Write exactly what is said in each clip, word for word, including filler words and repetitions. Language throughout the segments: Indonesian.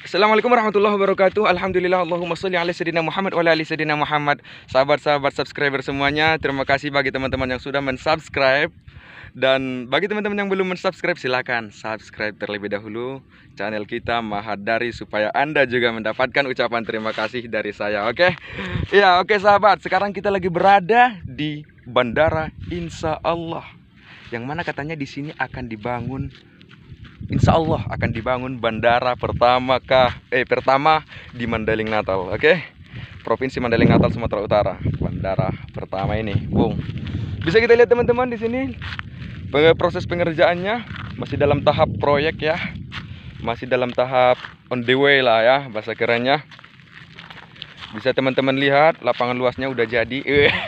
Assalamualaikum warahmatullahi wabarakatuh. Alhamdulillah, Allahumma sholli ala sayyidina Muhammad wa ala ali sayyidina Muhammad. Sahabat-sahabat subscriber semuanya, terima kasih bagi teman-teman yang sudah mensubscribe. Dan bagi teman-teman yang belum mensubscribe, silakan subscribe terlebih dahulu channel kita Mahadari supaya Anda juga mendapatkan ucapan terima kasih dari saya. Oke? Iya, oke sahabat. Sekarang kita lagi berada di Bandara Insya Allah, yang mana katanya di sini akan dibangun, Insya Allah akan dibangun bandara pertama kah eh pertama di Mandailing Natal. Oke? Provinsi Mandailing Natal, Sumatera Utara. Bandara pertama ini, Bung. Bisa kita lihat teman-teman di sini. Proses pengerjaannya masih dalam tahap proyek ya, masih dalam tahap on the way lah ya bahasa kerennya. Bisa teman-teman lihat lapangan luasnya udah jadi.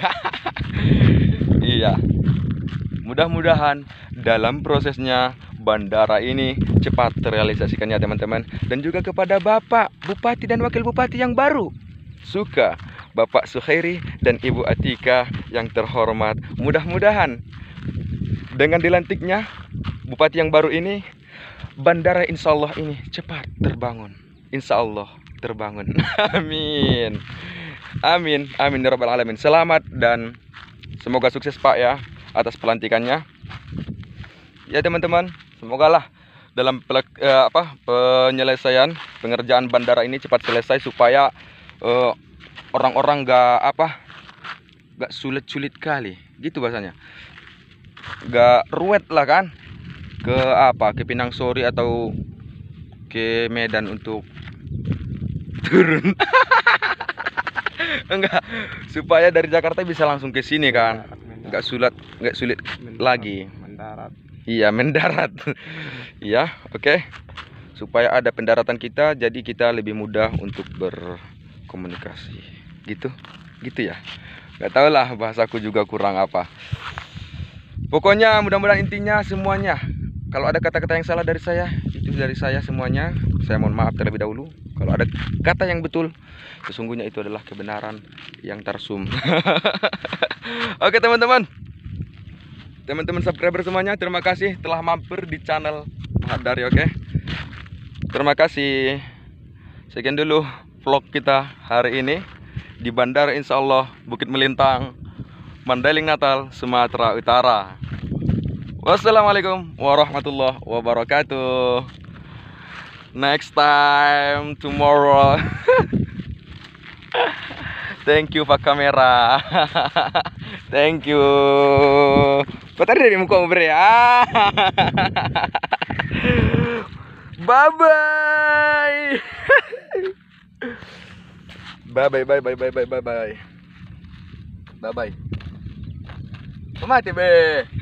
Iya, mudah-mudahan dalam prosesnya bandara ini cepat terrealisasikan ya teman-teman. Dan juga kepada Bapak Bupati dan Wakil Bupati yang baru, Suka Bapak Sukhairi dan Ibu Atika yang terhormat, mudah-mudahan dengan dilantiknya bupati yang baru ini, bandara insya Allah ini cepat terbangun. Insya Allah terbangun. Amin. Amin. Amin ya rabbal alamin. Selamat dan semoga sukses Pak ya atas pelantikannya. Ya teman-teman, semogalah dalam eh, apa penyelesaian pengerjaan bandara ini cepat selesai supaya orang-orang eh, gak apa gak sulit-sulit kali gitu bahasanya. Gak ruwet lah kan ke apa ke Pinang Sori atau ke Medan untuk turun. Enggak, supaya dari Jakarta bisa langsung ke sini kan, nggak sulit nggak sulit lagi mendarat. Iya, mendarat. Iya, oke, okay. Supaya ada pendaratan kita, jadi kita lebih mudah untuk berkomunikasi gitu gitu ya. Nggak tahu lah, bahasaku juga kurang apa. Pokoknya mudah-mudahan intinya semuanya, kalau ada kata-kata yang salah dari saya, itu dari saya semuanya. Saya mohon maaf terlebih dahulu. Kalau ada kata yang betul, sesungguhnya itu adalah kebenaran yang tarsum. Oke teman-teman, teman-teman subscriber semuanya, terima kasih telah mampir di channel Mahadari. Oke, terima kasih. Sekian dulu vlog kita hari ini di Bandara Insya Allah Bukit Melintang, Mandailing Natal, Sumatera Utara. Wassalamualaikum warahmatullahi wabarakatuh. Next time tomorrow. Thank you Pak Kamera. Thank you. Patah dari muka ngobrol ya. Bye bye. Bye bye bye bye bye bye bye bye. Bye bye. Mati be.